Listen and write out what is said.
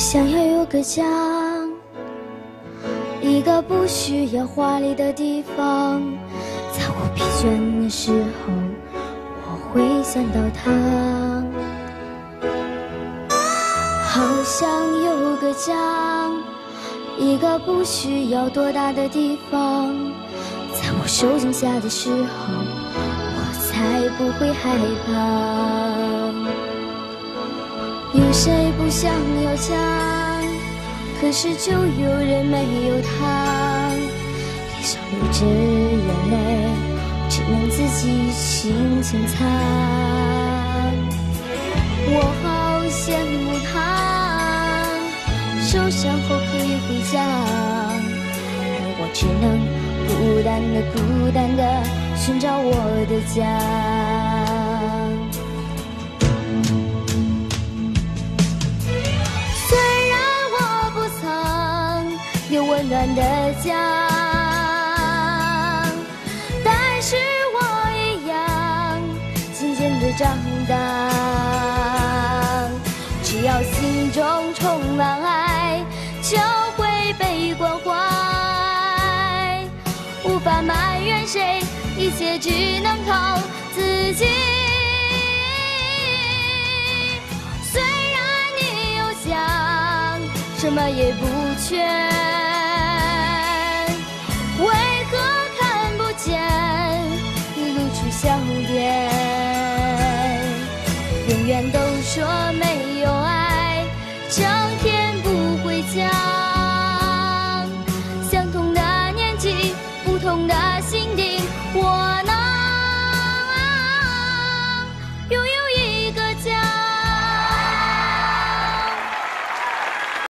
想要有个家，一个不需要华丽的地方，在我疲倦的时候，我会想到他。好想有个家，一个不需要多大的地方，在我受惊吓的时候，我才不会害怕。有谁不想要家？可是就有人没有他，脸上流着眼泪，只能自己轻轻擦。我好羡慕他，受伤后可以回家，而我只能孤单地寻找我的家。有温暖的家，但是我一样渐渐地长大。只要心中充满爱，就会被关怀。无法埋怨谁，一切只能靠自己。虽然你有想，什么也不缺。